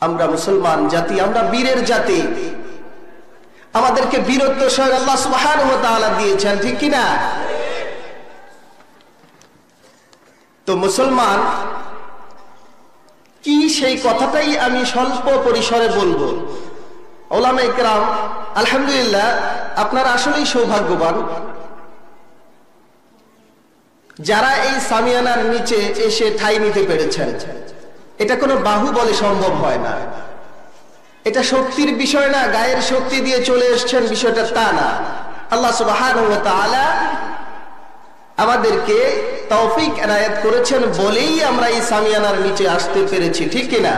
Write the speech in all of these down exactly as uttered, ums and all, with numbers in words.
আমরা মুসলমান জাতি, আমরা বীরের জাতি, আমাদেরকে বীরত্ব স্বয়ং আল্লাহ সুবহানাহু ওয়া তাআলা দিয়েছেন, ঠিক কি না? তো মুসলমান কি সেই কথাটাই আমি স্বল্প পরিসরে বলবো। ওলামা ইকরাম আলহামদুলিল্লাহ আপনারা আসলেই সৌভাগ্যবান যারা এই সামিয়ানার নিচে এসে ঠাঁই নিতে পেরেছেন। এটা কোনো বাহু বলে সম্ভব হয় না, এটা শক্তির বিষয় না, গায়ের শক্তি দিয়ে চলে এসেছেন বিষয়টা তা না। আল্লাহ সুবহানাহু ওয়া তাআলা আমাদেরকে তৌফিক এনায়েত করেছেন বলেই আমরা এই সামিয়ানার নিচে আসতে পেরেছি, ঠিক কিনা?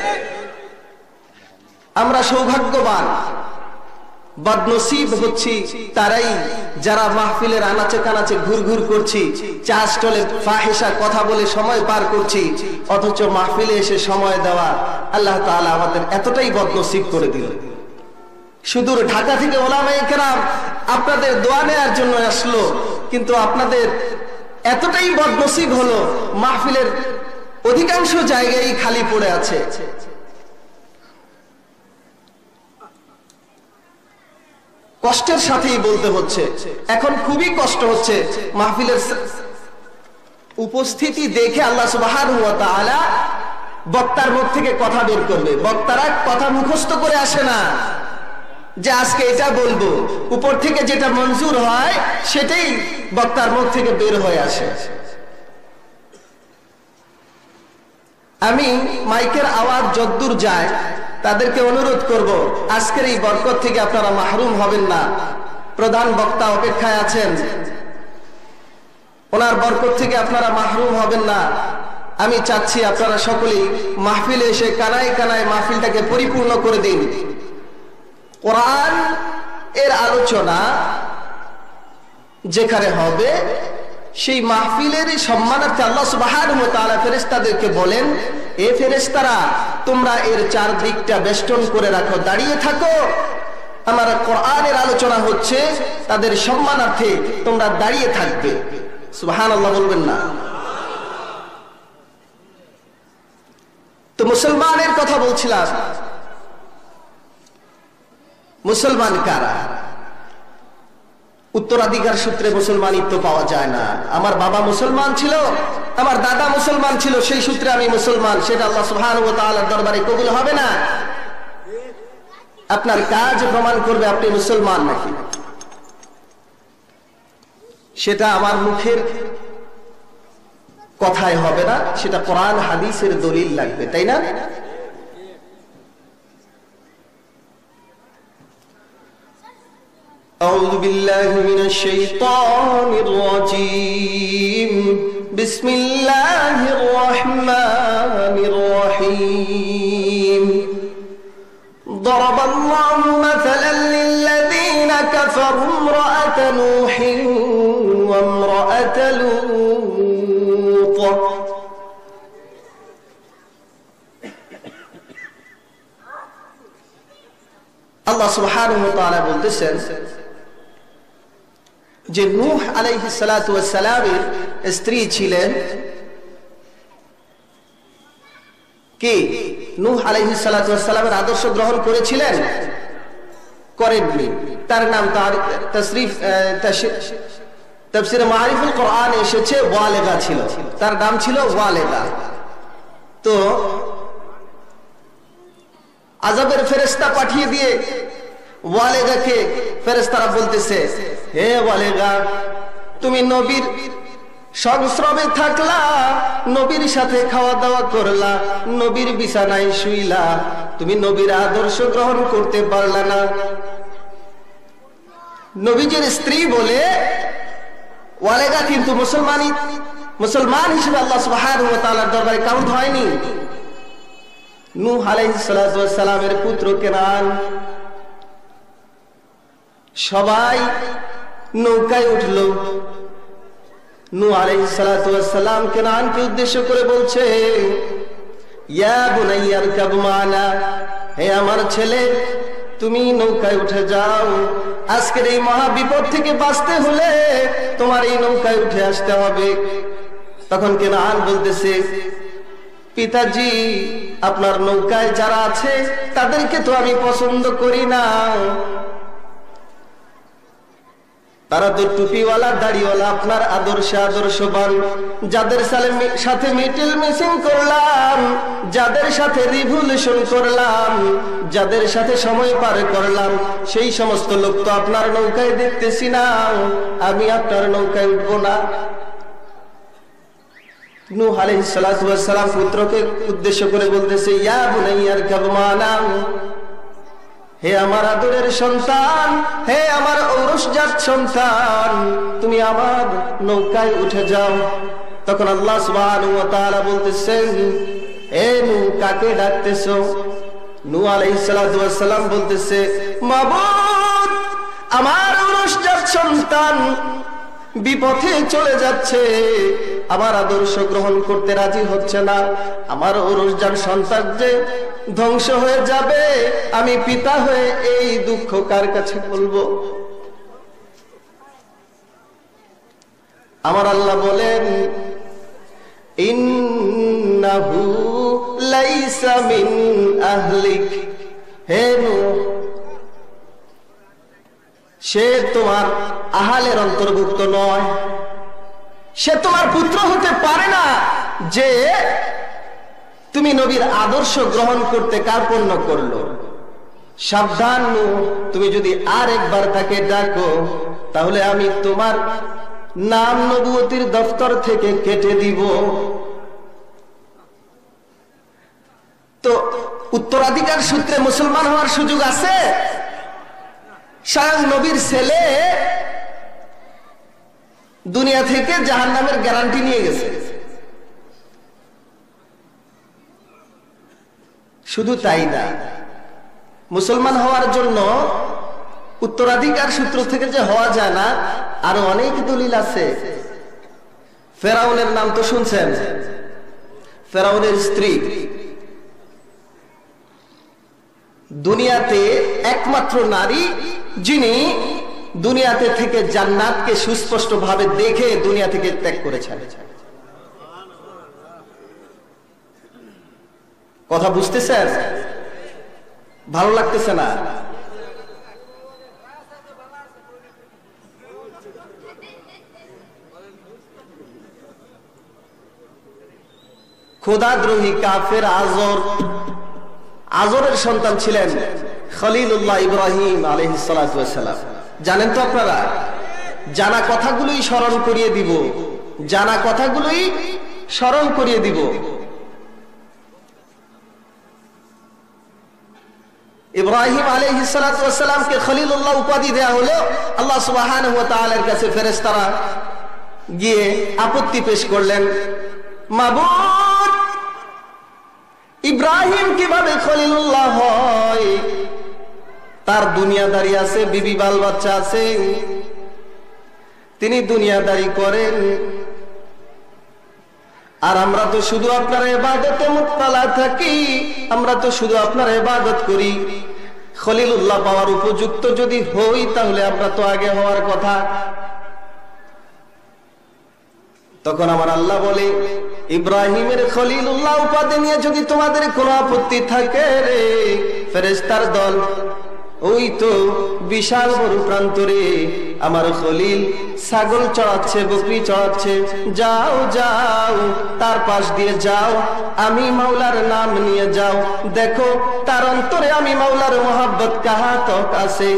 আমরা সৌভাগ্যবান, বদনসিব হচ্ছি তারাই যারা মাহফিলের আনাচে কানাচে ঘুর ঘুর করছি, চা স্টলে ফাহিশা কথা বলে সময় পার করছি, অথচ মাহফিলে এসে সময় দেওয়া আল্লাহ তাআলা আমাদের এতটাই বদনসিব করে দিল। সুদূর ঢাকা থেকে ওলামায়ে কেরাম আপনাদের দোয়া নেওয়ার জন্য আসলো, কিন্তু আপনাদের এতটাই বদনসিব হলো মাহফিলের অধিকাংশ জায়গায় খালি পড়ে আছে। কষ্টের সাথেই বলতে হচ্ছে, এখন খুবই কষ্ট হচ্ছে মাহফিলের উপস্থিতি দেখে আল্লাহ সুবহানাহু ওয়া তাআলা বক্তার মুখ থেকে কথা বের করবে। বক্তারা কথা মুখস্থ করে আসে না যে আজকে এটা বলবো, উপর থেকে যেটা মঞ্জুর হয় সেটাই বক্তার মুখ থেকে বের হয়ে আসে। আমি মাইকের আওয়াজ যদ্দূর যায় তাদেরকে অনুরোধ করব, আজকের এই বরকত থেকে আপনারা মাহরুম হবেন না। প্রধান বক্তা অপেক্ষায় আছেন, ওনার বরকত থেকে আপনারা মাহরুম হবেন না। আমি চাচ্ছি আপনারা সকলেই মাহফিলে এসে কানায় কানায় মাহফিলটাকে পরিপূর্ণ করে দিন। কোরআন এর আলোচনা যেখানে হবে সেই মাহফিলের সম্মানার্থে আল্লাহ সুবহানাহু ওয়া তাআলা ফেরেশতাদেরকে বলেন, এ ফেরেশতারা তোমরা এর চারদিকটা বেষ্টন করে রাখো, দাঁড়িয়ে থাকো, আমার কোরআনের আলোচনা হচ্ছে, তাদের সম্মানার্থে তোমরা দাঁড়িয়ে থাকবে। সুবহানাল্লাহ বলবেন না? তো মুসলমানের কথা বলছিলাম, মুসলমান কারা? উত্তরাধিকার সূত্রে মুসলমানিত্ব পাওয়া যায় না। আমার বাবা মুসলমান ছিল, আমার দাদা মুসলমান ছিল, সেই সূত্রে আমি মুসলমান, সেটা আল্লাহ সুবহানাহু ওয়া তাআলার দরবারে কবুল হবে না। আপনার কাজ প্রমাণ করবে আপনি মুসলমান নাকি, সেটা আমার মুখের কথায় হবে না, সেটা কোরআন হাদিসের দলিল লাগবে, তাই না? أعوذ بالله من الشيطان الرجيم بسم الله الرحمن الرحيم ضرب الله مثلا للذين كفروا امرأة نوح وامرأة لوط الله سبحانه وتعالى বলতেছেন যে নূহ আলাইহিস সালাতু ওয়াস সালামের স্ত্রী ছিলেন কে? নূহ আলাইহিস সালাতু ওয়াস সালামের আদর্শ গ্রহণ করেছিলেন? করেননি। তার নাম তার তাসরিফ তাফসীরে মাআরিফুল কোরআন এসেছে ওয়ালেদা ছিল, তার নাম ছিল ওয়ালেদা। তো আযাবের ফেরেশতা পাঠিয়ে দিয়ে ওয়ালেদাকে ফেরেশতারা বলতেছে, হে ওয়ালেদা, তুমি নবীর সংস্রবে থাকলা, নবীর সাথে খাওয়া দাওয়া করলা, নবীর বিছানায় শুইলা, তুমি নবীর আদর্শ গ্রহণ করতে পারলা না। নবীজির স্ত্রী বলে ওয়ালেদা কিন্তু মুসলমানই মুসলমান হিসেবে আল্লাহ সুবহানাহু ওয়া তাআলার দরবারে কাউন্ট হয়নি। নূহ আলাইহিস সালাতু ওয়াস সালামের পুত্র কেনান, সবাই নৌকায় উঠল। নূহ আলাইহিস সালাতু ওয়াস সালাম কেনানকে উদ্দেশ্য করে বলছে, ইয়া বুনাইয়া আরকাব মানা, হে আমার ছেলে, তুমি নৌকায় উঠে যাও, আজকের এই মহা বিপদ থেকে বাঁচতে হলে তোমার এই নৌকায় উঠে আসতে হবে। তখন কেনান বলতেছে, পিতাজি আপনার নৌকায় যারা আছে তাদেরকে তো আমি পছন্দ করি না। তারা তো টুপিওয়ালা দাড়িওয়ালা, আপনার আদর্শে আদর্শবান। যাদের সাথে মিটিল মিসিং করলাম, যাদের সাথে রিভলিউশন করলাম, যাদের সাথে সময় পার করলাম, সেই সমস্ত লোক তো আপনার নৌকায় দেখতেছি না। আমি আপনার নৌকায় উঠবো না। নূহ আলাইহিস সালাতু ওয়াস সালাম পুত্রকে উদ্দেশ্য করে বলতেছে, ইয়া বুনাইয়া ইরকাব মা'না, হে আমার আদরের সন্তান, হে আমার ঔরসজাত সন্তান, তুমি আমার নৌকায় উঠে যাও। তখন আল্লাহ সুবহানাহু ওয়া তাআলা বলতেছেন, হে নূহ, কাকে ডাকতেছো? নূহ আলাইহিস সালাতু ওয়াস সালাম বলতেছে, মাবুদ, আমার ঔরসজাত সন্তান বিপথে চলে যাচ্ছে, আমার আদর্শ গ্রহণ করতে রাজি হচ্ছে না। আমার ঔরসজাত সন্তান যে ধ্বংস হয়ে যাবে, আমি পিতা হয়ে এই দুঃখ কার কাছে বলবো? আমার আল্লাহ বলেন, ইন্নাহু লাইসা মিন আহলিক, হে নূহ, সে তোমার আহালের অন্তর্ভুক্ত নয়, সে তোমার পুত্র হতে পারে না যে তুমি নবীর আদর্শ গ্রহণ করতে কার্পণ্য করলো। সাবধান নূহ, তুমি যদি আর একবার তাকে ডাকো তাহলে আমি তোমার নাম নবুয়তির দফতর থেকে কেটে দিব। তো উত্তরাধিকার সূত্রে মুসলমান হওয়ার সুযোগ আছে? স্বয়ং নবীর ছেলে দুনিয়া থেকে জাহান্নামের গ্যারান্টি নিয়ে গেছে। শুধু তাই না, মুসলমান হওয়ার জন্য উত্তরাধিকার সূত্র থেকে যে হওয়া যায় না, আরো অনেক দলিল আছে। ফেরাউনের নাম তো শুনছেন, ফেরাউনের স্ত্রী দুনিয়াতে একমাত্র নারী যিনি দুনিয়াতে থেকে জান্নাতকে সুস্পষ্ট ভাবে দেখে দুনিয়া থেকে ত্যাগ করেছেন। কথা বুঝতেছেন? ভালো লাগতেছে না? খোদাদ্রোহী কাফের আজর, আজরের সন্তান ছিলেন খলিলুল্লাহ ইব্রাহিম আলাইহিস সালাতু ওয়াস সালাম। জানেন তো আপনারা? জানা কথাগুলোই স্মরণ করিয়ে দিব, জানা কথাগুলোই স্মরণ করিয়ে দিব। ইব্রাহিম আলাইহিস সালাতু ওয়াস সালামকে খলিলুল্লাহ উপাধি দেয়া হলো। আল্লাহ সুবহানাহু ওয়া তাআলার কাছে ফেরেশতারা গিয়ে আপত্তি পেশ করলেন, মাবুদ, ইব্রাহিম কিভাবে খলিলুল্লাহ হয়? তার দুনিয়াদারি আছে, বিবি বাল বাচ্চা আছে, তিনি দুনিয়াদারি করেন, আর আমরা তো শুধু আপনার ইবাদতে মুত্তালা থাকি, আমরা তো শুধু আপনার ইবাদত করি। খলিলুল্লাহ পাওয়ার উপযুক্ত যদি হই তাহলে আমরা তো আগে হওয়ার কথা। তখন আমার আল্লাহ বলে, ইব্রাহিমের খলিলুল্লাহ উপাধি নিয়ে যদি তোমাদের কোনো আপত্তি থাকে রে ফেরেশতার দল, ওই তো বিশাল বড় প্রান্তরে আমার খলিল ছাগল চড়াচ্ছে, বকরি চড়াচ্ছে, যাও যাও তার পাশ দিয়ে যাও, আমি মাওলার নাম নিয়ে যাও, দেখো তার অন্তরে আমি মাওলার মোহাব্বত কাহা তক আছে।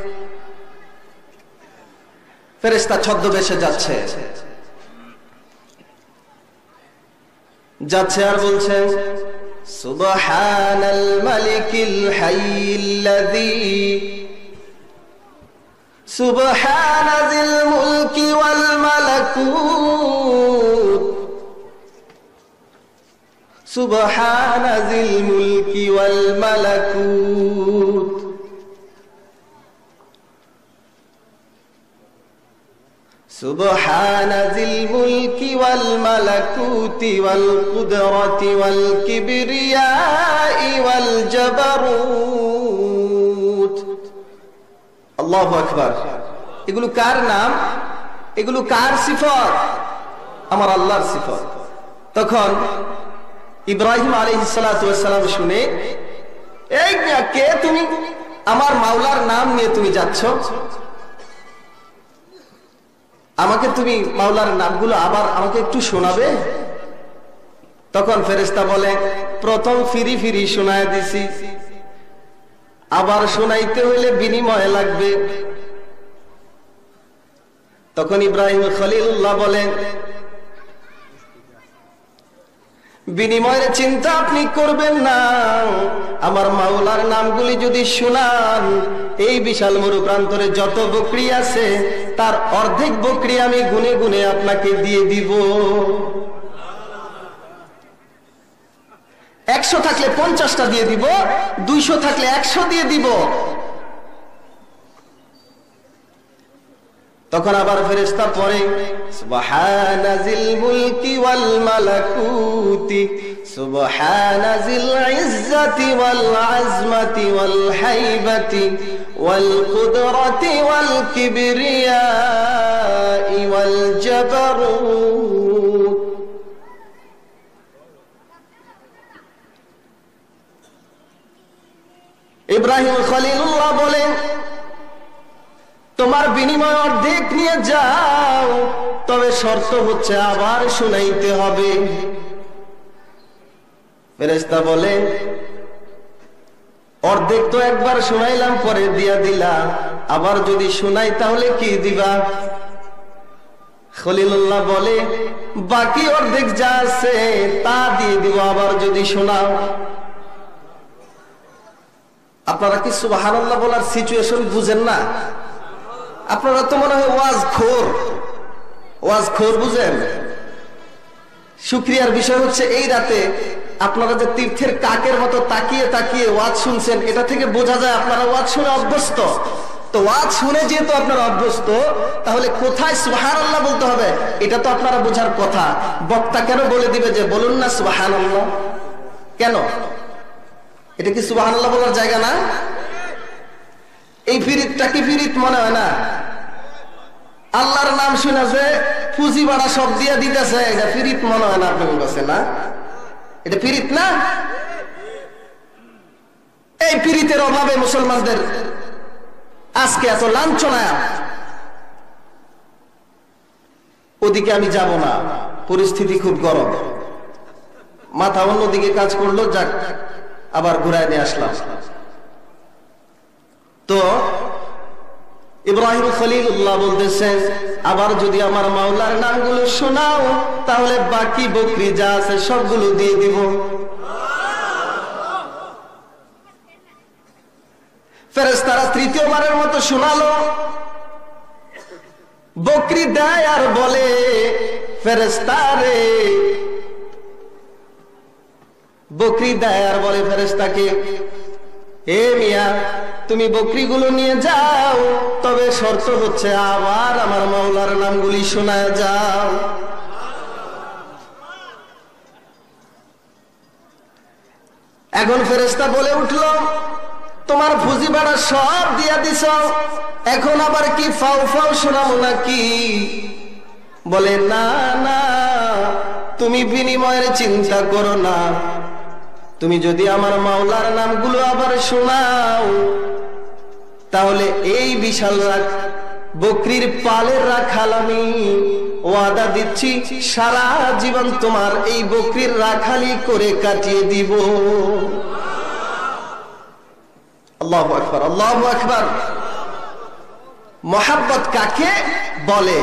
ফেরেশতা ছদ্মবেশে যাচ্ছে যাচ্ছে আর বলছে, সুবহানাল মালিকিল হাইয়িল্লাযী সুবহানা যিল মুলকি ওয়াল মালাকুত সুবহানা যিল মুলকি ওয়াল মালাকুত সুবহানা যিল মুলকি ওয়াল মালাকুতি ওয়াল কুদরতি ওয়াল কিবরিয়াই ওয়াল জাবারুত। আল্লাহু আকবার। এগুলো কার নাম? এগুলো কার সিফত? আমার আল্লাহর সিফত। তখন ইব্রাহিম আলাইহিস সালাতু ওয়াস সালাম শুনে, এই কে তুমি, আমার মাওলার নাম নিয়ে তুমি যাচ্ছ, আমাকে তুমি মাওলার নামগুলো আবার আমাকে একটু শোনাবে? তখন ফেরেশতা বলে, প্রথম ফিরি ফিরি শোনায় দিছি, আবার শোনাইতে হইলে বিনিময় লাগবে। তখন ইব্রাহিম খলিলুল্লাহ বলেন, বিনিময়ের চিন্তা আপনি করবেন না, আমার মাওলার নামগুলি যদি শোনান, এই বিশাল মরু প্রান্তরে যত বকরি আছে তার অর্ধেক বকরি আমি গুনে গুনে আপনাকে দিয়ে দিব। একশো থাকলে পঞ্চাশটা দিয়ে দিব, দুইশো থাকলে একশো দিয়ে দিব। তখন আবার ফেরেশতা পড়ে, সুবহানাজিল মুলকি ওয়াল মালাকুতি সুবহানাজিল ইজ্জাতি ওয়াল আজমাতি ওয়াল হাইবাতি ওয়াল কুদরাতি ওয়াল কিবরিয়াই ওয়াল জাবারুত। ইব্রাহিম খলিলুল্লাহ বলেন, তোমার বিনিময় অর্ধেক নিয়ে যাও, তবে শর্ত হচ্ছে আবার শুনাইতে হবে। ফেরেশতা বলে, অর্ধেক তো একবার শুনাইলাম, পরে দিয়া দিলা, আবার যদি শুনাই তাহলে কি দিবা? খলিলুল্লাহ বলে, বাকি অর্ধেক যা আছে তা দিয়ে দিব আবার যদি শোনাও। আপনারা কি সুবহানাল্লাহ বলার সিচুয়েশন বুঝেন না? আপনারা তো মনে হয় ওয়াজ খোর, ওয়াজ খোর বুঝেন। শুকরিয়ার বিষয় হচ্ছে এই রাতে আপনারা যে তীর্থের কাকের মতো তাকিয়ে তাকিয়ে ওয়াজ শুনছেন, এটা থেকে বোঝা যায় আপনারা ওয়াজ শুনে অভ্যস্ত। তো ওয়াজ শুনে যেহেতু আপনারা অভ্যস্ত, তাহলে কোথায় সুবহানাল্লাহ বলতে হবে এটা তো আপনারা বোঝার কথা। বক্তা কেন বলে দিবে যে বলুন না সুবহানাল্লাহ? কেন? এটা কি সুবহানাল্লাহ বলার জায়গা না? এই ফিরিতটা কি ফিরিত মনে হয় না? আল্লাহর নাম শুনেছে, পুঁজি বাড়া সব দিয়া দিতেছে, এটা ফিরিত মনে হয় না আপনার কাছে? না, এটা ফিরিত না। এই ফিরিতের অভাবে মুসলমানদের আজকে এত লাঞ্ছনা। ওদিকে আমি যাব না, পরিস্থিতি খুব গরম, মাথা অন্যদিকে কাজ করলো, যাক আবার ঘুরায় নিয়ে আসলাম। তো ইব্রাহিম খলিলুল্লাহ বলতেছেন, আবার যদি আমার মাওলার নামগুলো শোনাও, তাহলে বাকি বকরি যা আছে সবগুলো দিয়ে দিব। ফেরেশতারা তৃতীয়বারের মতো শোনালো, বকরি দেয় আর বলে, ফেরেশতারে, বকরি দেয় আর বলে ফেরেশতাকে, হে মিয়া, তুমি বকরিগুলো নিয়ে যাও, তবে শর্ত হচ্ছে আবার আমার মাওলার নামগুলি শোনায় যাও। এখন ফেরেশতা বলে উঠল, তোমার পুঁজি বাড়া সব দিয়া দিছ, এখন আবার কি ফাও ফাও শোনাবো নাকি? বলে, না না, তুমি বিনিময়ের চিন্তা করো না, তুমি যদি আমার মাওলার নামগুলো আবার শোনাও, তাহলে এই বিশাল রাখ বকরির পালের রাখাল আমি ওয়াদা দিচ্ছি, সারা জীবন তোমার এই বকরির রাখালি করে কাটিয়ে দিব। আল্লাহু আকবার, আল্লাহু আকবার। মোহাব্বত কাকে বলে?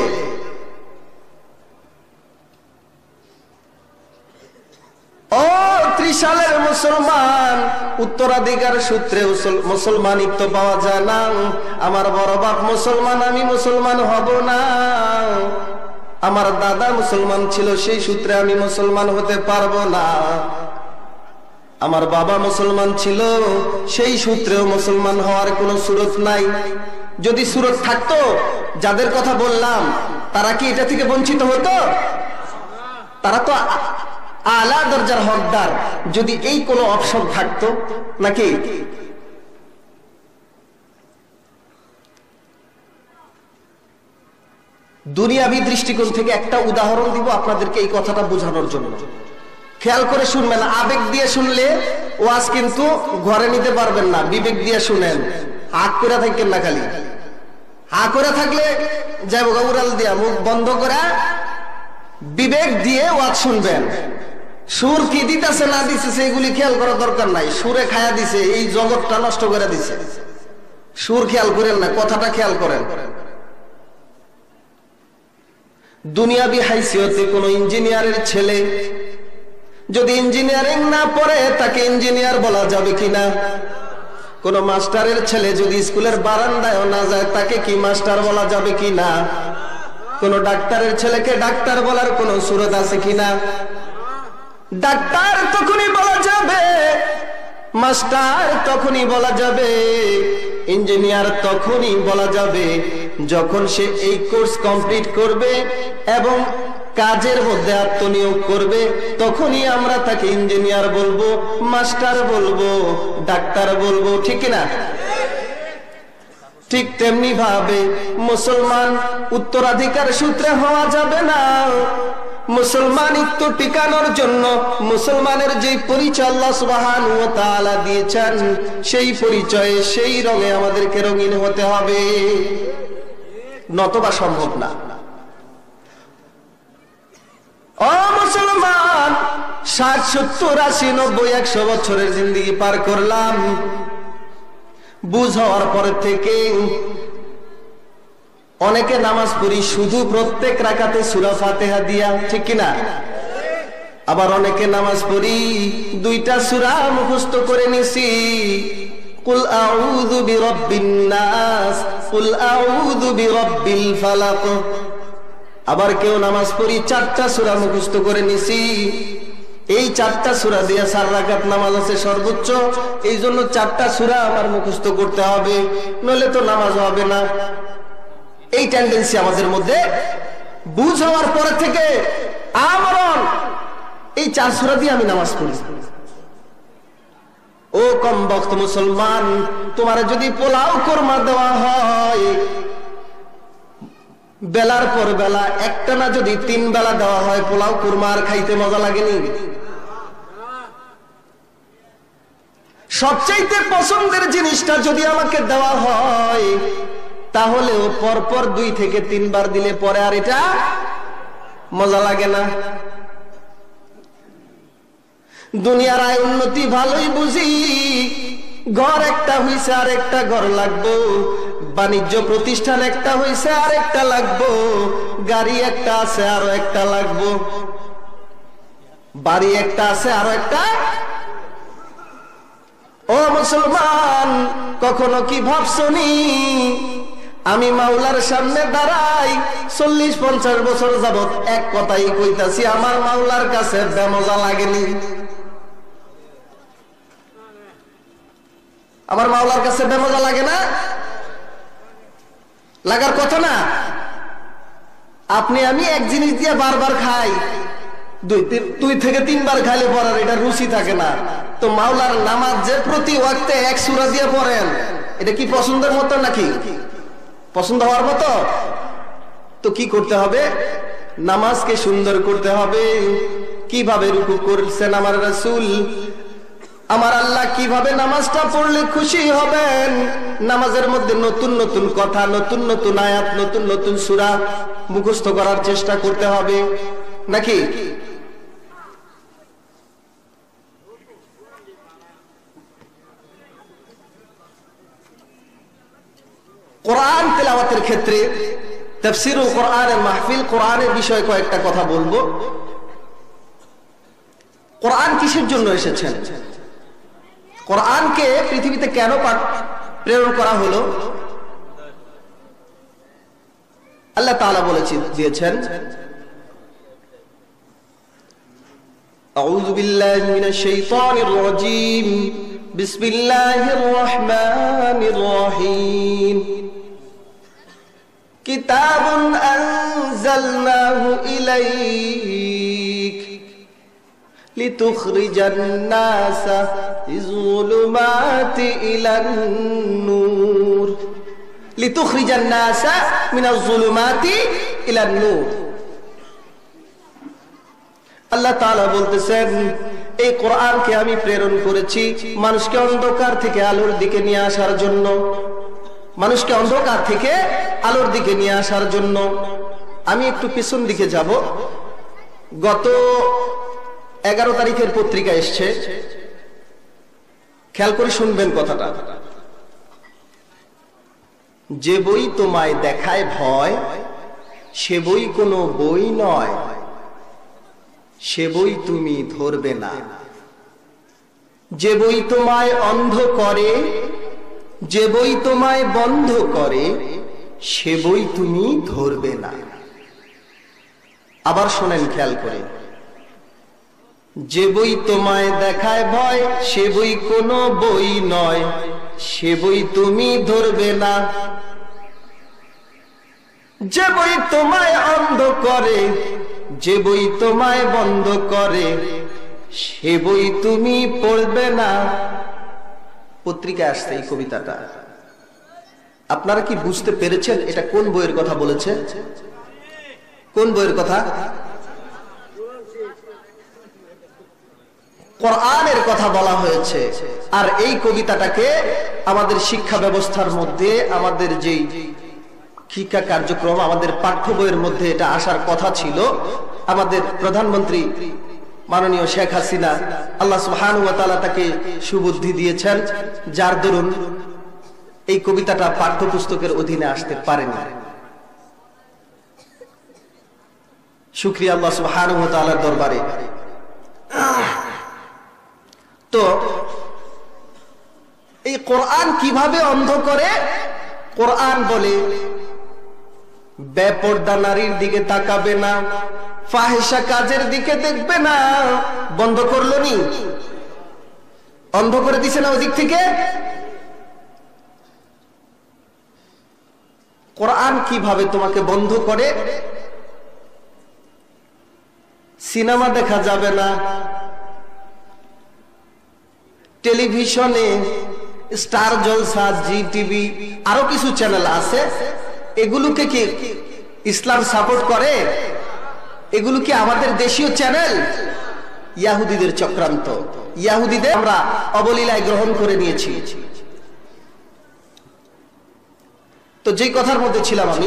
ও ত্রিশালের মুসলমান, উত্তরাধিকার সূত্রে মুসলমানিত্ব পাওয়া যায় না। আমার বড় বাপ মুসলমান, আমি মুসলমান হব না। আমার দাদা মুসলমান ছিল, সেই সূত্রে আমি মুসলমান হতে পারবো না। আমার বাবা মুসলমান ছিল, সেই সূত্রেও মুসলমান হওয়ার কোনো সুরত নাই। যদি সুরত থাকতো, যাদের কথা বললাম, তারা কি এটা থেকে বঞ্চিত হতো? তারা তো আলা দরজার হকদার, যদি এই কোনো অপশন থাকতো নাকি? দুনিয়াবী দৃষ্টিকোণ থেকে একটা উদাহরণ দিব আপনাদেরকে এই কথাটা বোঝানোর জন্য। খেয়াল করে শুনবেন, আবেগ দিয়ে শুনলে ওয়াজ কিন্তু ঘরে নিতে পারবেন না, বিবেক দিয়ে শুনেন। হাক করে থাকেন না, খালি হা করে থাকলে যাবো উড়াল দিয়া, মুখ বন্ধ করে বিবেক দিয়ে ওয়াজ শুনবেন। সুর কি দিতেছে না দিছে সেইগুলি খেয়াল করার দরকার নাই, সুরে খায়া দিছে, এই জগৎটা নষ্ট করে দিছে। সুর খেয়াল করেন না, কথাটা খেয়াল করেন। দুনিয়াবি হাইসিয়তে কোন ইঞ্জিনিয়ারের ছেলে যদি ইঞ্জিনিয়ারিং না পড়ে তাকে ইঞ্জিনিয়ার বলা যাবে কিনা? কোন মাস্টারের ছেলে যদি স্কুলের বারান্দায় না যায় তাকে কি মাস্টার বলা যাবে কিনা? কোন ডাক্তারের ছেলেকে ডাক্তার বলার কোন সুরত আছে কিনা? ডাক্তার তখনই বলা যাবে, মাস্টার তখনই বলা যাবে, ইঞ্জিনিয়ার তখনই বলা যাবে যখন সে এই কোর্স কমপ্লিট করবে এবং কাজের মধ্যে আত্মনিয়োগ করবে, তখনই আমরা তাকে ইঞ্জিনিয়ার বলবো, মাস্টার বলবো, ডাক্তার বলবো, ঠিক না? ঠিক তেমনি ভাবে মুসলমান উত্তরাধিকার সূত্রে হওয়া যাবে না। মুসলমানিত্ব টিকানোর জন্য মুসলমানের যে পরিচয় আল্লাহ সুবহানাহু ওয়া তাআলা দিয়েছেন, সেই পরিচয়ে সেই রঙে আমাদেরকে রঙিন হতে হবে, নতবা সম্ভব না। ও মুসলমান, ষাট সত্তর আশি নব্বই একশো বছরের জিন্দেগি পার করলাম, বুঝ হওয়ার পর থেকে অনেকে নামাজ পড়ি শুধু প্রত্যেক রাকাতে সূরা ফাতিহা দিয়া, ঠিক কিনা? আবার অনেকে নামাজ পড়ি দুইটা সূরা মুখস্থ করে নিছি, কুল আউযু বিরাব্বিন নাস, কুল আউযু বিরাব্বিল ফালাক। আবার কেউ নামাজ পড়ি চারটা সূরা মুখস্থ করে নিছি, এই চারটা সূরা দিয়ে চার রাকাত নামাজ আছে সর্বোচ্চ, এই জন্য চারটা সূরা আমার মুখস্থ করতে হবে, নইলে তো নামাজ হবে না। এই টেন্ডেন্সি আমাদের মধ্যে বুঝ হওয়ার পর থেকে আমরণ এই চার সূরা দিয়ে আমি নামাজ পড়ি। ও কম বক্ত মুসলমান, তোমার যদি পোলাও কোরমা দেওয়া হয় বেলার পর বেলা, একটা না যদি তিন বেলা দেওয়া হয়, পোলাও কোরমা আর খাইতে মজা লাগেনি? সবচাইতে পছন্দের জিনিসটা যদি আমাকে দেওয়া হয় তাহলেও পরপর দুই থেকে তিনবার দিলে পরে আর এটা মজা লাগে না। দুনিয়ার আয় উন্নতি ভালোই বুঝি, ঘর একটা হইছে আর একটা ঘর লাগবো, বাণিজ্য প্রতিষ্ঠান একটা হইছে আর একটা লাগবো, গাড়ি একটা আছে আরো একটা লাগবো, বাড়ি একটা আছে আরো একটা। ও মুসলমান, কখনো কি ভাবছনি আমি মাওলার সামনে দাঁড়াই চল্লিশ পঞ্চাশ বছর যাবত এক কথাই কইতাছি, আমার মাওলার কাছে বেমজা লাগেনি? আমার মাওলার কাছে বেমজা লাগে না? লাগার কথা না। আপনি আমি এক জিনিস দিয়ে বারবার খাই, দুই দুই থেকে তিনবার খাইলে পড়ার এটা রুচি থাকে না। তো মাওলার নামাজ যে প্রতি ওয়াক্তে এক সূরা দিয়ে পড়েন, এটা কি পছন্দের মতো নাকি? পছন্দ হওয়ার মতো? তো কি করতে হবে? নামাজকে সুন্দর করতে হবে। কিভাবে রুকু করছেন আমার রাসূল, আমার আল্লাহ কিভাবে নামাজটা পড়লে খুশি হবেন, নামাজের মধ্যে নতুন নতুন কথা, নতুন নতুন আয়াত, নতুন নতুন সূরা মুখস্থ করার চেষ্টা করতে হবে নাকি? কোরআন তেলাওয়াতের ক্ষেত্রে তাফসীর ও কোরআনের মাহফিল, কোরআনের বিষয়ে কয়েকটা কথা বলবো। কোরআন কিসের জন্য এসেছেন? কোরআনকে পৃথিবীতে কেন প্রেরণ করা হলো? আল্লাহ তাআলা বলেছেন, দিয়েছেন, আউযু বিল্লাহি মিনাশ শাইতানির রাজীম, বিসমিল্লাহির রহমানির রহিম, কিতাবুন আনজালনাহু ইলাইক লিতুখরিজান নাসা মিনাজ-যুলুমাতি ইলান-নূর, লিতুখরিজান নাসা মিনাজ-যুলুমাতি ইলান-নূর। আল্লাহ তাআলা বলতেছেন, এই কোরআনকে আমি প্রেরণ করেছি মানুষকে অন্ধকার থেকে আলোর দিকে নিয়ে আসার জন্য, মানুষকে অন্ধকার থেকে আলোর দিকে নিয়ে আসার জন্য। আমি একটু পিছন দিকে যাব। গত এগারো তারিখের পত্রিকা এসছে, খেয়াল করে শুনবেন কথাটা। যে বই তোমায় দেখায় ভয়, সে বই কোনো বই নয়, সে বই তুমি ধরবে না। যে বই তোমায় অন্ধ করে, যে বই তোমায় বন্ধ করে, সে বই তুমি ধরবে না। আবার শোনেন খেয়াল করে, যে বই তোমায় দেখায় ভয়, সে বই কোনো বই নয়, সে বই তুমি ধরবে না। যে বই তোমায় অন্ধ করে, যে বই তোমায় বন্ধ করে, সে বই তুমি পড়বে না। পত্রিকায় আসছে এই কবিতাটা। আপনারা কি বুঝতে পেরেছেন এটা কোন বইয়ের কথা বলেছে? কোন বইয়ের কথা? কোরআনের কথা বলা হয়েছে। আর এই কবিতাটাকে আমাদের শিক্ষা ব্যবস্থার মধ্যে, আমাদের যেই শিক্ষা কার্যক্রম, আমাদের পাঠ্য বইয়ের মধ্যে এটা আসার কথা ছিল। আমাদের প্রধানমন্ত্রী মাননীয় শেখ হাসিনা, আল্লাহ সুবহানাহু ওয়া তাআলা তাকে সুবুদ্ধি দিয়েছেন, যার দরুন এই কবিতাটা পাঠ্যপুস্তকের অধীনে আসতে পারেনি। শুকরিয়া আল্লাহ সুবহানাহু ওয়া তাআলার দরবারে। তো এই কোরআন কিভাবে অন্ধ করে? কোরআন বলে বেপরদা নারীর দিকে তাকাবে না, ফাহিশা কাজের দিকে দেখবে না। বন্ধ করলো নি? অন্ধ করে দিছে না ওদিক থেকে? কোরআন কিভাবে তোমাকে বন্ধ করে? সিনেমা দেখা যাবে না, টেলিভিশনে স্টার জলসা, জি টিভি, আরো কিছু চ্যানেল আছে, এগুলোকে কি ইসলাম সাপোর্ট করে? এগুলো কি আমাদের দেশীয় চ্যানেল? ইহুদিদের চক্রান্ত। ইহুদিদের আমরা অবলীলায় গ্রহণ করে নিয়েছি। তো যেই কথার মধ্যে ছিলাম আমি,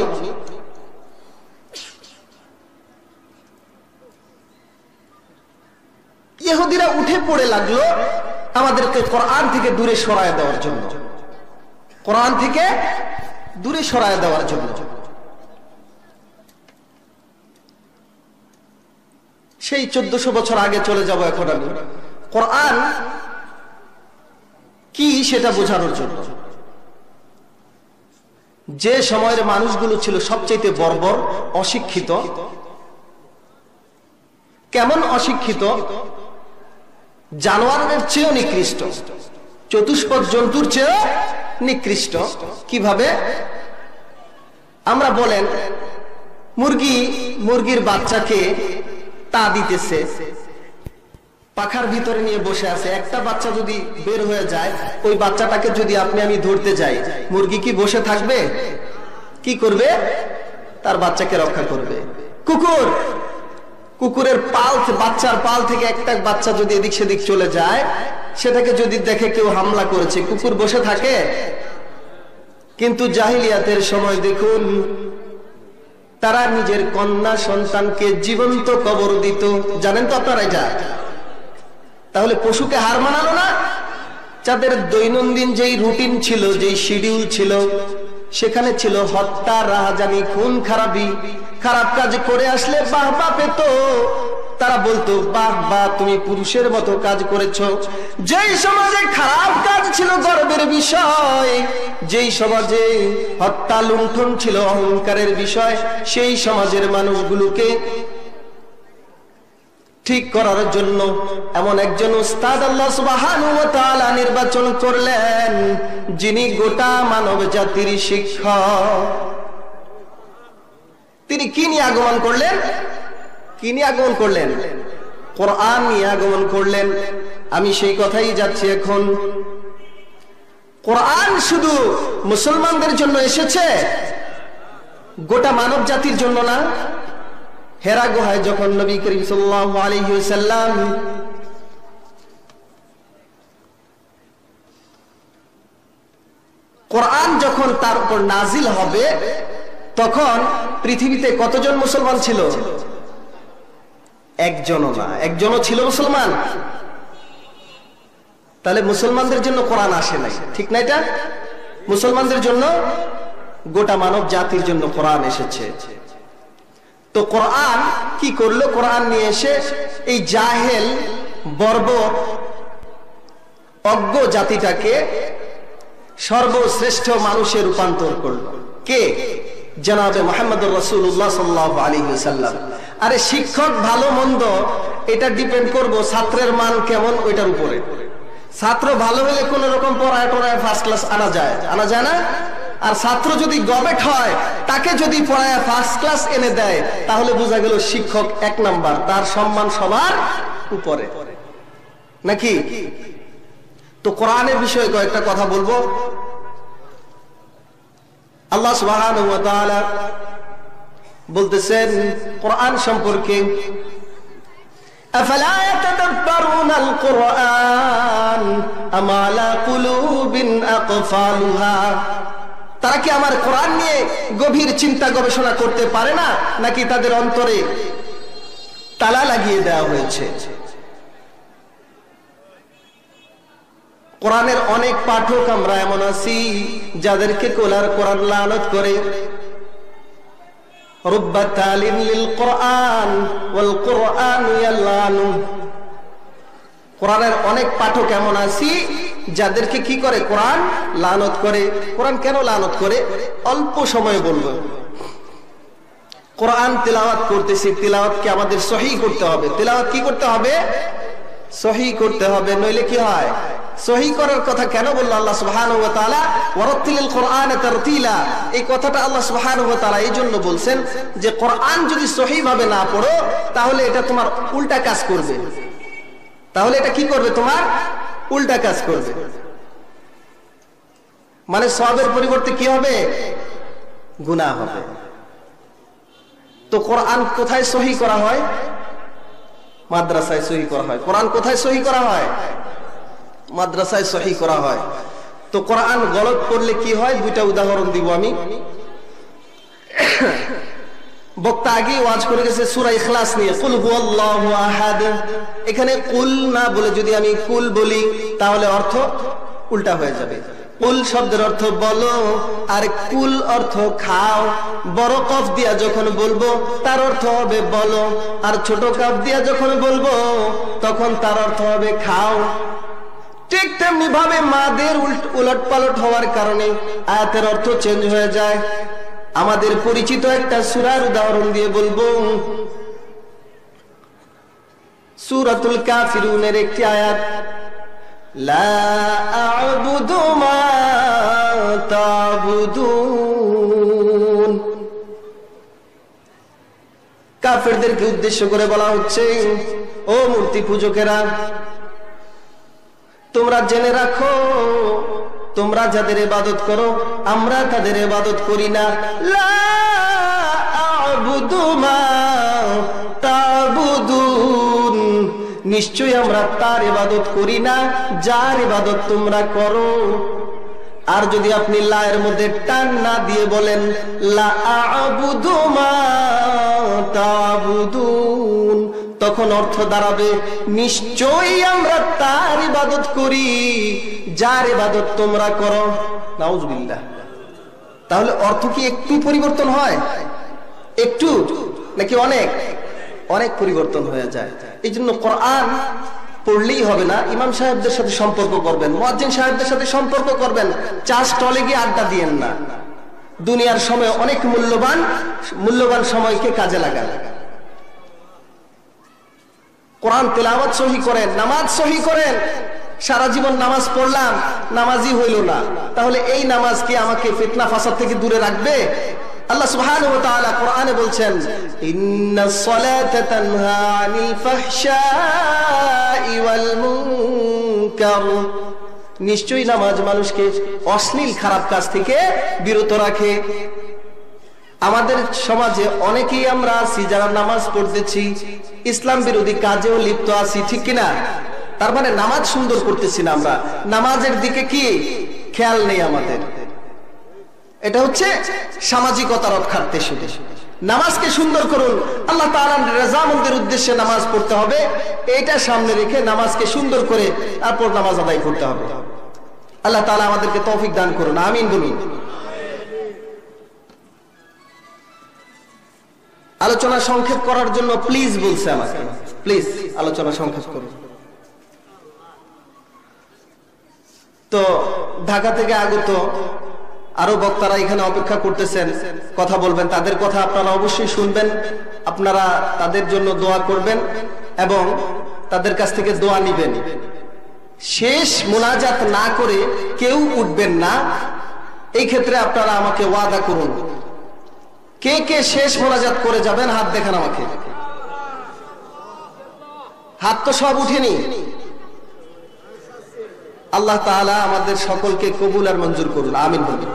ইহুদিরা উঠে পড়ে লাগলো আমাদেরকে কোরআন থেকে দূরে সরায় দেওয়ার জন্য, কোরআন থেকে দূরে সরায় দেওয়ার জন্য। সেই চোদ্দশো বছর আগে চলে যাব এখন আমি। কোরআন কি সেটা বোঝানোর জন্য। যে সময়ের মানুষগুলো ছিল সবচেয়ে বর্বর, অশিক্ষিত। কেমন অশিক্ষিত? জানোয়ারের চেয়েও নিকৃষ্ট, চতুষ্পদ জন্তুর চেয়েও নিকৃষ্ট। কিভাবে? আমরা বলেন মুরগি মুরগির বাচ্চাকে তা দিতেছে, পাখার ভিতরে নিয়ে বসে আছে। একটা বাচ্চা যদি বের হয়ে যায়, ওই বাচ্চাটাকে যদি আপনি আমি ধরতে যাই, মুরগি কি বসে থাকবে? কি করবে? তার বাচ্চাকে রক্ষা করবে। কুকুর, কুকুরের পাল, বাচ্চার পাল থেকে একটা বাচ্চা যদি এদিক সেদিক চলে যায়, সেটাকে যদি দেখে কেউ হামলা করেছে, কুকুর বসে থাকে? কিন্তু জাহিলিয়াতের সময় দেখুন, তারা নিজের কন্যা সন্তানকে জীবন্ত কবর দিত। জানেন তো আপনারা এটা? তাহলে পশুকে হার মানালো না? যাদের দৈনন্দিন যেই রুটিন ছিল, যেই শিডিউল ছিল, সেখানে ছিল হত্যা, রাহাজানি, খুন খারাপি। খারাপ কাজ করে আসলে বাহ বাহ পেত। তারা বলতো, বাহ বাহ, তুমি পুরুষের মতো কাজ করেছো। যেই সমাজে খারাপ কাজ ছিল গর্বের বিষয়, যেই সমাজে হত্যা লুণ্ঠন ছিল অহংকারের বিষয়, সেই সমাজের মানুষগুলোকে ঠিক করার জন্য এমন একজন উস্তাদ আল্লাহ সুবহানাহু ওয়া তাআলা নির্বাচন করলেন, যিনি গোটা মানব জাতির শিক্ষক। তিনি কি নিয়ে আগমন করলেন? কি নিয়ে আগমন করলেন? কোরআন নিয়ে আগমন করলেন। আমি সেই কথাই যাচ্ছি এখন। কোরআন শুধু মুসলমানদের জন্য এসেছে, গোটা মানব জাতির জন্য না। হেরা গুহায় যখন নবী করিম সাল্লাল্লাহু আলাইহি ওয়াসাল্লাম কোরআন যখন তার উপর নাজিল হবে, তখন পৃথিবীতে কতজন মুসলমান ছিল? একজনও না। একজনও ছিল মুসলমান? তাহলে মুসলমানদের জন্য কোরআন আসে নাই, ঠিক না? এটা মুসলমানদের জন্য, গোটা মানব জাতির জন্য কোরআন এসেছে। তো কোরআন কি করলো? কোরআন নিয়ে এসে এই জাহেল বর্বর অজ্ঞ জাতিটাকে সর্বশ্রেষ্ঠ মানুষে রূপান্তর করলো। কে? জনাবে মুহাম্মদুর রাসূলুল্লাহ সাল্লাল্লাহু আলাইহি ওয়াসাল্লাম। আরে শিক্ষক ভালো মন্দ এটা ডিপেন্ড করবো ছাত্রের মান কেমন ওইটার উপরে। ছাত্র ভালো হলে কোন রকম পড়ায় টড়ায় ফার্স্ট ক্লাস আনা যায়, আনা যায় না? আর ছাত্র যদি গবেট হয়, তাকে যদি পড়ায় ফার্স্ট ক্লাস এনে দেয়, তাহলে বোঝা গেল শিক্ষক এক নাম্বার, তার সম্মান সবার উপরে, নাকি? তো কোরআনের বিষয়ে কয়েকটা কথা বলবো। আল্লাহ সুবহানাহু ওয়া তাআলা বলতেছেন কোরআন সম্পর্কে, আফালা ইয়াতাদাব্বারুনাল কুরআন আম আলা কুলুবিন আকফালুহা। তারা কি আমার কোরআন নিয়ে গভীর চিন্তা গবেষণা করতে পারে না, নাকি তাদের অন্তরে তালা লাগিয়ে দেওয়া হয়েছে? কোরআনের অনেক পাঠক আমরা এমন আছি যাদেরকে কোলার কোরআন লানত করে। রুব্বা তালিন লিল কোরআন ওয়াল কোরআন ইয়ালানু। কোরআনের অনেক পাঠক এমন আছি যাদেরকে কি করে? কোরআন লানত করে। কোরআন কেন লানত করে? অল্প সময় বলবো। কোরআন তিলাওয়াত করতেছি, তিলাওয়াতকে আমাদের সহি করতে হবে। তিলাওয়াত কি করতে হবে? সহি করতে হবে, নইলে কি হয়? সহি করার কথা কেন বলল আল্লাহ সুবহানাহু ওয়া তাআলা? ওয়ারাত্তিলিল কোরআন তারতিলা। এই কথাটা আল্লাহ সুবহানাহু ওয়া তাআলা এই জন্য বলছেন যে কোরআন যদি সহি ভাবে না পড়ো, তাহলে এটা তোমার উল্টা কাজ করবে। তাহলে এটা কি করবে? তোমার উল্টা কাজ করবে। মানে সওয়াবের পরিবর্তে কি হবে? গুনাহ হবে। তো কোরআন কোথায় সহি করা হয়? মাদ্রাসায় সহি করা হয়। কোরআন কোথায় সহি করা হয়? মাদ্রাসায় সহি করা হয়। তো কোরআন গলত করলে কি হয়? দুইটা উদাহরণ দিব আমি। বক্তা আগে ওয়াজ করে গেছে সূরা ইখলাস নিয়ে, কুল হুয়াল্লাহু আহাদ। এখানে কুল না বলে যদি আমি কুল বলি, তাহলে অর্থ উল্টা হয়ে যাবে। কুল শব্দের অর্থ বলো, আর কুল অর্থ খাও। বড় কফ দিয়া যখন বলবো তার অর্থ হবে বলো, আর ছোট কাফ দিয়া যখন বলবো তখন তার অর্থ হবে খাও। ঠিক তেমনি ভাবে মাদের উলট পালট হওয়ার কারণে আয়াতের অর্থ চেঞ্জ হয়ে যায়। আমাদের পরিচিত একটা সূরার উদাহরণ দিয়ে বলবো। সূরাতুল কাফিরুনের একটি আয়াত, লা আ'বুদু মা তা'বুদুন। কাফেরদেরকে উদ্দেশ্য করে বলা হচ্ছে, ও মূর্তি পূজকেরা, তোমরা জেনে রাখো তোমরা যাদের ইবাদত করো আমরা তাদের ইবাদত করি না। লা আ'বুদু মা তা'বুদুন। নিশ্চয়ই আমরা তার ইবাদত করি না যার ইবাদত তোমরা করো। আর যদি আপনি লা এর মধ্যে টান না দিয়ে বলেন লা আ'বুদু মা তা'বুদুন, তখন অর্থ দাঁড়াবে নিশ্চয়ই আমরা তার ইবাদত করি যার ইবাদত তোমরা করো। নাউজুবিল্লাহ। তাহলে অর্থ কি একটু পরিবর্তন হয়? একটু নাকি অনেক? অনেক পরিবর্তন হয়ে যায়। এই জন্য কোরআন পড়লেই হবে না, ইমাম সাহেবদের সাথে সম্পর্ক করবেন, মুয়াজ্জিন সাহেবদের সাথে সম্পর্ক করবেন। চা স্টলে গিয়ে আড্ডা দিয়েন না। দুনিয়ার সময় অনেক মূল্যবান, মূল্যবান সময়কে কাজে লাগান। কোরআন তেলাওয়াত সহি করেন, নামাজ সহি করেন। সারা জীবন নামাজ পড়লাম, নামাজই হইল না, তাহলে এই নামাজ কি আমাকে ফিতনা ফাসাদ থেকে দূরে রাখবে? আল্লাহ সুবহানাহু ওয়া তাআলা কোরআনে বলছেন, ইন্নাস সালাতা তানহা আনিল ফাহশাই ওয়াল মুনকার। নিশ্চয়ই নামাজ মানুষকে অশ্লীল খারাপ কাজ থেকে বিরত রাখে। আমাদের সমাজে অনেকেই আমরা আছি যারা নামাজ পড়তেছি, ইসলাম বিরোধী কাজেও লিপ্ত আছি, ঠিক কিনা? তার মানে নামাজ সুন্দর করতেছি না, আমরা নামাজের দিকে কি খেয়াল নেই আমাদের। এটা হচ্ছে সামাজিকতা রক্ষার্থে। শুধু নামাজকে সুন্দর করুন, আল্লাহ তাআলার রাজামন্দের উদ্দেশ্যে নামাজ পড়তে হবে, এটা সামনে রেখে নামাজকে সুন্দর করে তারপর নামাজ আদায় করতে হবে। আল্লাহ তাআলা আমাদেরকে তৌফিক দান করুন, আমিন বলুন। আলোচনা সংক্ষেপ করার জন্য প্লিজ বলছে আমাকে, প্লিজ আলোচনা সংক্ষেপ করুন। তো ঢাকা থেকে আগত আরো বক্তারা এখানে অপেক্ষা করতেছেন, কথা বলবেন, তাদের কথা আপনারা অবশ্যই শুনবেন, আপনারা তাদের জন্য দোয়া করবেন এবং তাদের কাছ থেকে দোয়া নিবেন। শেষ মুনাজাত না করে কেউ উঠবেন না, এই ক্ষেত্রে আপনারা আমাকে ওয়াদা করুন। কে কে শেষ মুনাজাত করে যাবেন হাত দেখান আমাকে। হাত তো সব উঠেনি। আল্লাহ তাআলা আমাদের সকলকে কবুল আর মঞ্জুর করুন, আমিন বলুন।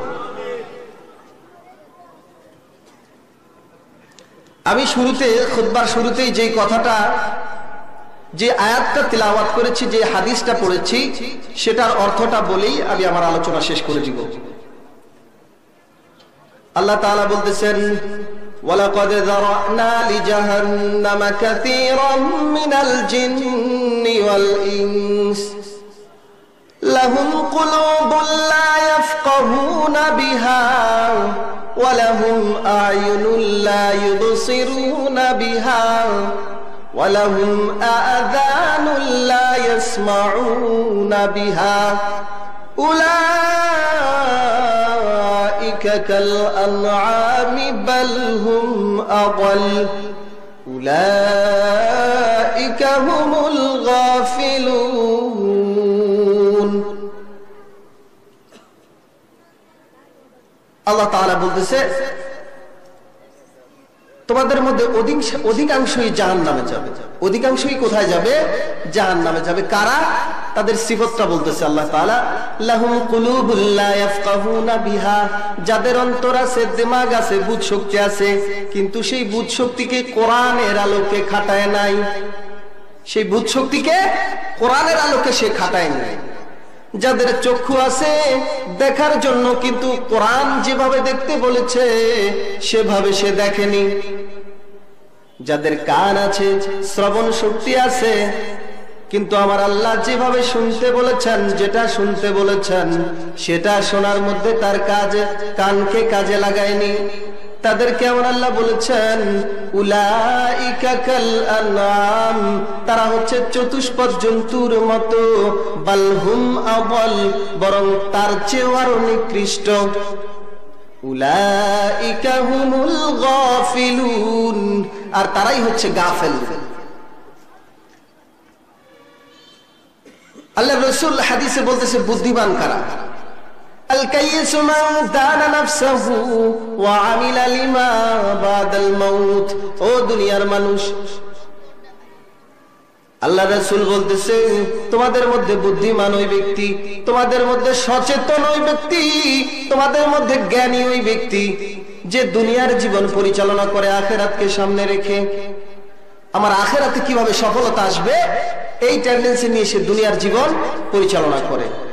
আমি শুরুতে খুতবার শুরুতেই যে কথাটা, যে আয়াতটা তিলাওয়াত করেছি, যে হাদিসটা পড়েছি, সেটার অর্থটা বলেই আমি আমার আলোচনা শেষ করে দিব। আল্লাহ তাআলা বলতেছেন, ওয়ালাকাদ যারানা লিজাহান্নামা কাসীরাম মিনাল জিন্নি ওয়াল ইনস লাহুম কুলুবুন লা ইয়াফকাহুনা বিহা ওয়া লাহুম আ'য়ুনুন লা ইউবসিরুনা বিহা ওয়া লাহুম আযানুন লা ইয়াসমাউনা বিহা উলাইকা কাল আনআমি বাল হুম আযাল উলাইকা হুমুল গাফিলুন। আল্লাহ তাআলা বলতেছে, তোমাদের মধ্যে অধিকাংশই জাহান্নামে যাবে। অধিকাংশই কোথায় যাবে? জাহান্নামে যাবে। কারা? তাদের সিফতটা বলতেছে আল্লাহ তাআলা, লাহুম কুলুবুন লা ইয়াফকাহুনা বিহা, যাদের অন্তর আছে, দিমাগ আছে, বুঝ শক্তি আছে, কিন্তু সেই বুঝ শক্তিকে কোরআনের আলোকে খাটায় নাই। সেই বুঝ শক্তিকে কোরআনের আলোকে সে খাটায় নাই। যাদের চক্ষু আছে দেখার জন্য, কিন্তু কোরআন যেভাবে দেখতে বলেছে সেভাবে সে দেখেনি। যাদের কান আছে, শ্রবণ শক্তি আছে, কিন্তু আমার আল্লাহ যেভাবে শুনতে বলেছেন, যেটা শুনতে বলেছেন সেটা শোনার মধ্যে তার কাজ, কানকে কাজে লাগায়নি। তাদেরকে আমার আল্লাহ বলেছেন, উলাইকা কাল আনআম, তারা হচ্ছে চতুষ্পদ জন্তুর মতো, বাল হুম আযাল, বরং তার চেয়েও আরো নিকৃষ্ট। উলাইকা হুমুল গাফিলুন, আর তারাই হচ্ছে গাফেল। আল্লাহ রাসূল হাদিসে বলতেছে, বুদ্ধিমান কারা? আল কাইয়িসু মান দানা নাফসাহু ওয়া আমিলা লিমা বাদাল মাউত। ও দুনিয়ার মানুষ, আল্লাহ রাসূল বলতেছে, তোমাদের মধ্যে বুদ্ধিমান ওই ব্যক্তি, তোমাদের মধ্যে সচেতন ওই ব্যক্তি, তোমাদের মধ্যে জ্ঞানী ওই ব্যক্তি, যে দুনিয়ার জীবন পরিচালনা করে আখিরাতকে সামনে রেখে। আমার আখিরাতে কিভাবে সফলতা আসবে, এই টেন্ডেন্সি নিয়ে সে দুনিয়ার জীবন পরিচালনা করে।